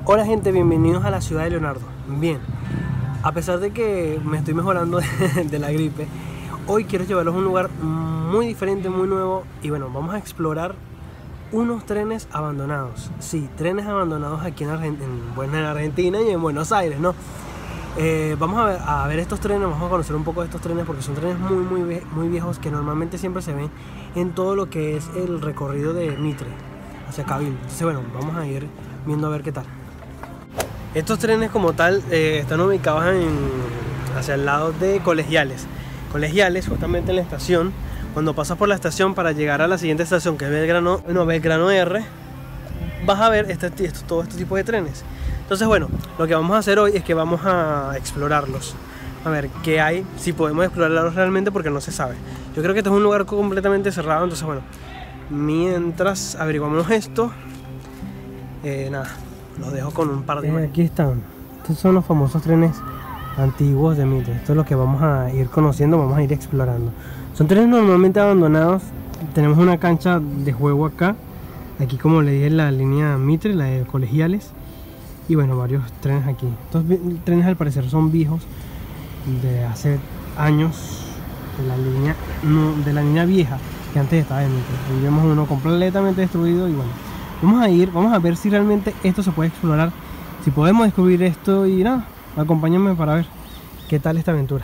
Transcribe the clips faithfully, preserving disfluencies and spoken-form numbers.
Hola gente, bienvenidos a la ciudad de Leonardo. Bien, a pesar de que me estoy mejorando de, de la gripe, hoy quiero llevarlos a un lugar muy diferente, muy nuevo. Y bueno, vamos a explorar unos trenes abandonados. Sí, trenes abandonados aquí en, Argent en, bueno, en Argentina y en Buenos Aires, ¿no? Eh, vamos a ver, a ver estos trenes, vamos a conocer un poco de estos trenes porque son trenes muy, muy, muy viejos que normalmente siempre se ven en todo lo que es el recorrido de Mitre hacia Cabildo. Entonces bueno, vamos a ir viendo a ver qué tal. Estos trenes como tal eh, están ubicados en, hacia el lado de Colegiales. Colegiales, justamente en la estación. Cuando pasas por la estación para llegar a la siguiente estación, que es Belgrano, no, Belgrano R, vas a ver este, este, todo este tipo de trenes. Entonces bueno, lo que vamos a hacer hoy es que vamos a explorarlos. A ver qué hay, si podemos explorarlos realmente, porque no se sabe. Yo creo que este es un lugar completamente cerrado, entonces bueno, mientras averiguamos esto, eh, nada, los dejo con un par de... Eh, aquí están, estos son los famosos trenes antiguos de Mitre. Esto es lo que vamos a ir conociendo, vamos a ir explorando. Son trenes normalmente abandonados. Tenemos una cancha de juego acá. Aquí, como le dije, la línea Mitre, la de Colegiales. Y bueno, varios trenes aquí. Estos trenes al parecer son viejos, de hace años, de la línea, no, de la línea vieja que antes estaba en Mitre. Ahí vemos uno completamente destruido y bueno, vamos a ir, vamos a ver si realmente esto se puede explorar, si podemos descubrir esto y nada, acompáñenme para ver qué tal esta aventura.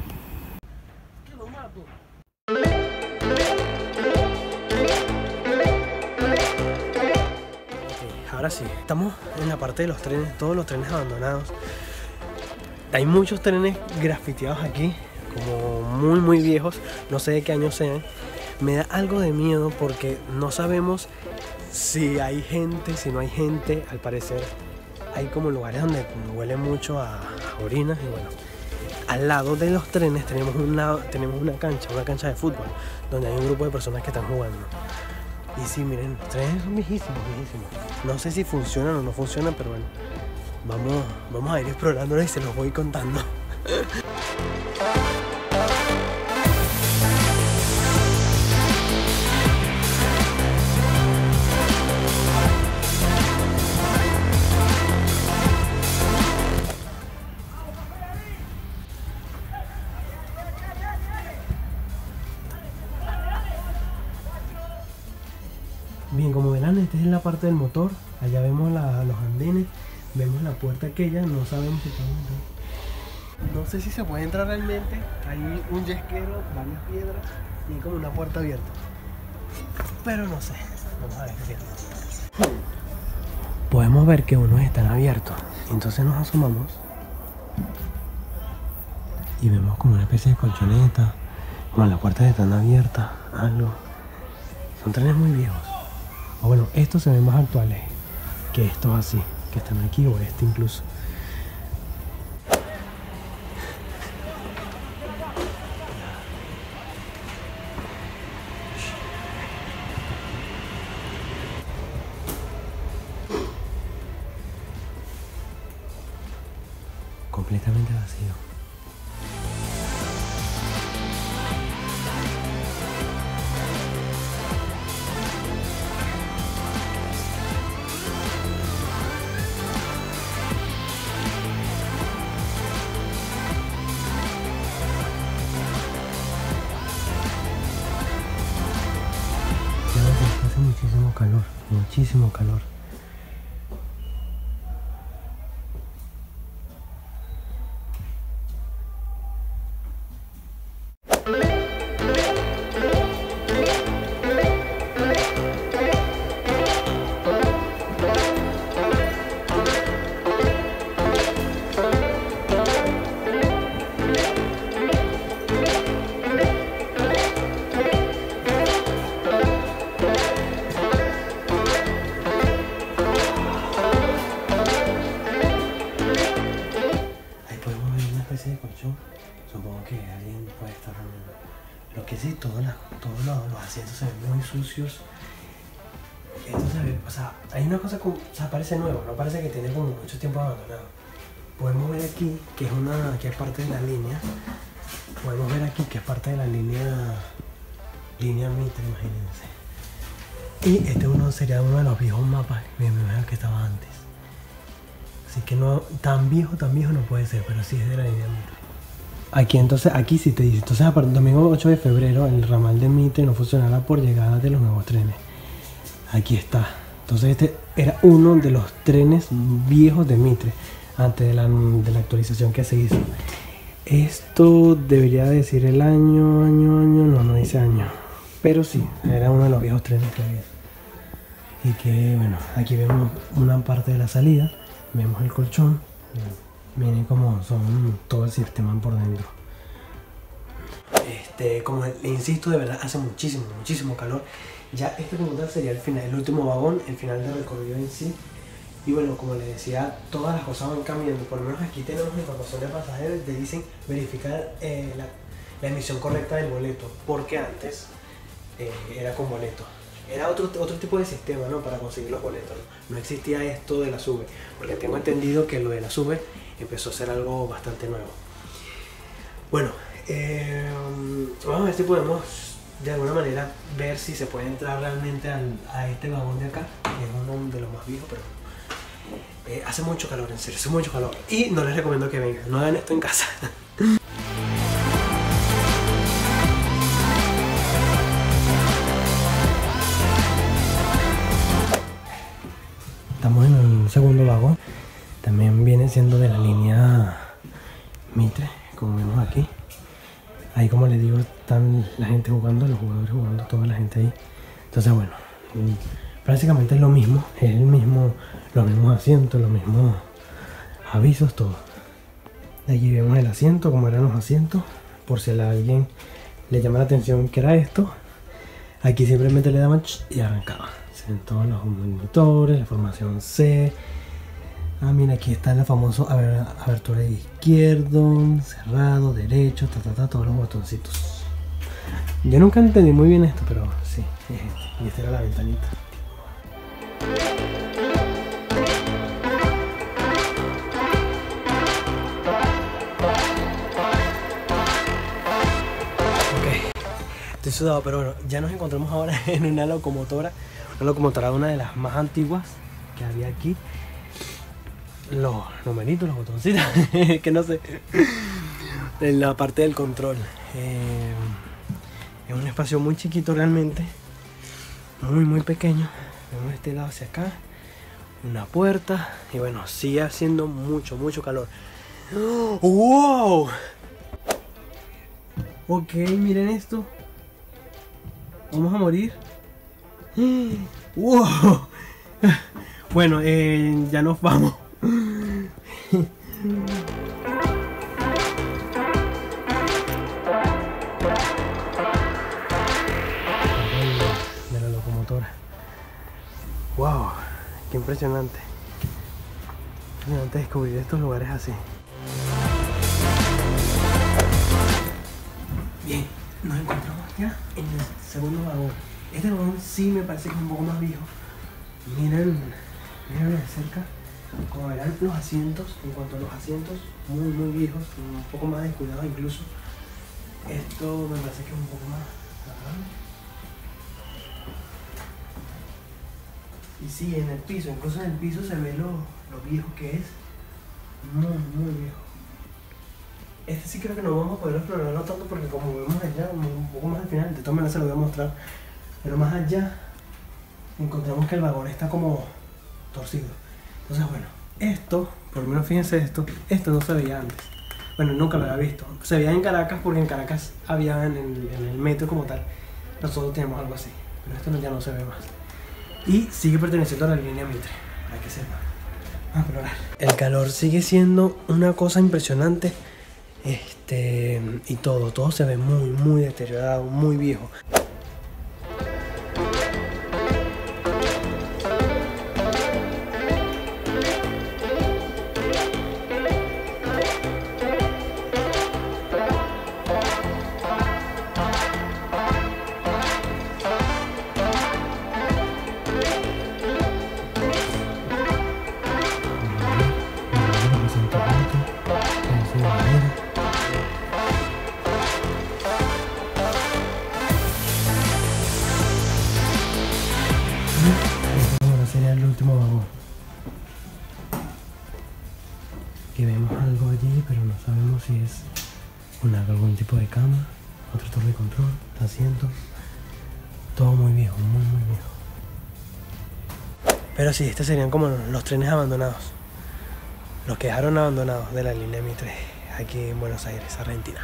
Ahora sí, estamos en la parte de los trenes, todos los trenes abandonados. Hay muchos trenes grafiteados aquí, como muy muy viejos, no sé de qué año sean. Me da algo de miedo porque no sabemos si hay gente, si no hay gente. Al parecer hay como lugares donde huele mucho a, a orinas y bueno. Al lado de los trenes tenemos una, tenemos una cancha, una cancha de fútbol, donde hay un grupo de personas que están jugando. Y sí, miren, los trenes son viejísimos, viejísimos. No sé si funcionan o no funcionan, pero bueno, vamos, vamos a ir explorándolos y se los voy contando. Bien, como verán, esta es la parte del motor. Allá vemos la, los andenes, vemos la puerta aquella, no sabemos si podemos entrar. No sé si se puede entrar realmente. Hay un yesquero, varias piedras y hay como una puerta abierta. Pero no sé, vamos a ver qué queda. Podemos ver que unos están abiertos. Entonces nos asomamos y vemos como una especie de colchoneta. Como las puertas están abiertas, algo. Son trenes muy viejos. O bueno, estos se ven más actuales que estos así, que están aquí, o este incluso. Completamente vacío. Hace muchísimo calor, muchísimo calor. De colchón, supongo que alguien puede estar dormiendo. Lo que sí, todos, las, todos los, los asientos se ven muy sucios. Esto se ve, o sea, hay una cosa como, o sea, parece nuevo, no parece que tiene como mucho tiempo abandonado. Podemos ver aquí que es una, que es parte de la línea. Podemos ver aquí que es parte de la línea, línea Mitre, imagínense. Y este uno sería uno de los viejos mapas que estaba antes. Así que no, tan viejo, tan viejo no puede ser, pero sí es de la línea Mitre. Aquí entonces, aquí sí te dice, entonces a partir del domingo ocho de febrero el ramal de Mitre no funcionará por llegada de los nuevos trenes. Aquí está. Entonces este era uno de los trenes viejos de Mitre, antes de la, de la actualización que se hizo. Esto debería decir el año, año, año, no, no dice año. Pero sí, era uno de los viejos trenes que había. Y que bueno, aquí vemos una parte de la salida, vemos el colchón, miren cómo son todo el sistema por dentro. Este, como le insisto, de verdad hace muchísimo, muchísimo calor. Ya este como tal sería el final, el último vagón, el final del recorrido en sí. Y bueno, como les decía, todas las cosas van cambiando. Por lo menos aquí tenemos información de pasajeros, te dicen verificar eh, la, la emisión correcta del boleto, porque antes eh, era con boleto. Era otro, otro tipo de sistema, ¿no? Para conseguir los boletos, ¿no? No existía esto de la SUBE, porque tengo entendido que lo de la SUBE empezó a ser algo bastante nuevo. Bueno, eh, vamos a ver si podemos de alguna manera ver si se puede entrar realmente al, a este vagón de acá, que es uno de los más viejos, pero eh, hace mucho calor, en serio, hace mucho calor. Y no les recomiendo que vengan, no hagan esto en casa. Estamos en el segundo vagón, también viene siendo de la línea Mitre, como vemos aquí. Ahí, como les digo, están la gente jugando, los jugadores jugando, toda la gente ahí. Entonces bueno, prácticamente es lo mismo, es el mismo, los mismos asientos, los mismos avisos, todo. Allí vemos el asiento, como eran los asientos, por si a alguien le llama la atención que era esto. Aquí simplemente le daban y arrancaba. Se ven todos los monitores, la formación C. Ah, mira, aquí está el famoso aber, abertura de izquierdo, cerrado, derecho, ta, ta, ta, todos los botoncitos. Yo nunca entendí muy bien esto, pero sí. Y esta era la ventanita. Ok, estoy sudado, pero bueno, ya nos encontramos ahora en una locomotora. Una locomotora, una de las más antiguas que había aquí. Los numeritos, los botoncitos, que no sé, en la parte del control. Eh, es un espacio muy chiquito realmente, muy muy pequeño. Vemos este lado hacia acá, una puerta, y bueno, sigue haciendo mucho, mucho calor. ¡Wow! Ok, miren esto. Vamos a morir. ¡Wow! Bueno, eh, ya nos vamos. De la locomotora. Wow, qué impresionante. Impresionante descubrir estos lugares así. Bien, nos encontramos ya en el segundo vagón. Este vagón sí me parece que es un poco más viejo. Miren, miren de cerca. Como verán, los asientos, en cuanto a los asientos, muy muy viejos, un poco más descuidados incluso. Esto me parece que es un poco más. Y sí, en el piso, incluso en el piso se ve lo, lo viejo que es. Muy, muy viejo. Este sí creo que no vamos a poder explorarlo tanto porque como vemos allá, un poco más al final, de todas maneras se lo voy a mostrar. Pero más allá, encontramos que el vagón está como torcido. Entonces bueno, esto, por lo menos fíjense esto, esto no se veía antes. Bueno, nunca lo había visto. Se veía en Caracas porque en Caracas había en el, en el metro como tal. Nosotros tenemos algo así, pero esto no, ya no se ve más. Y sigue perteneciendo a la línea Mitre, para que sepan. Vamos a explorar. El calor sigue siendo una cosa impresionante. Este, y todo, todo se ve muy, muy deteriorado, muy viejo. Y vemos algo allí, pero no sabemos si es una, algún tipo de cama, otra torre de control, asientos. Todo muy viejo, muy muy viejo. Pero sí, estos serían como los trenes abandonados. Los que dejaron abandonados de la línea Mitre aquí en Buenos Aires, Argentina.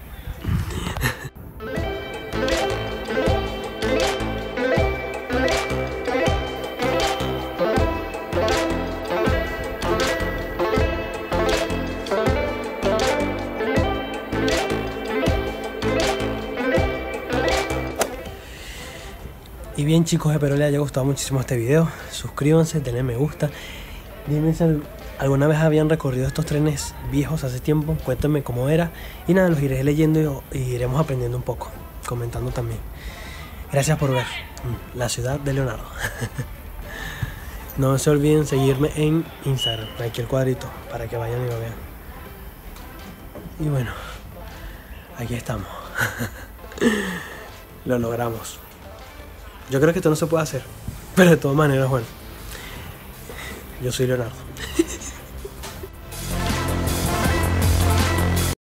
Y bien chicos, espero les haya gustado muchísimo este video. Suscríbanse, denle me gusta. Dime si alguna vez habían recorrido estos trenes viejos hace tiempo. Cuéntenme cómo era. Y nada, los iré leyendo y iremos aprendiendo un poco. Comentando también. Gracias por ver La Ciudad de Leonardo. No se olviden seguirme en Instagram. Aquí el cuadrito para que vayan y lo vean. Y bueno, aquí estamos. Lo logramos. Yo creo que esto no se puede hacer, pero de todas maneras, bueno, yo soy Leonardo.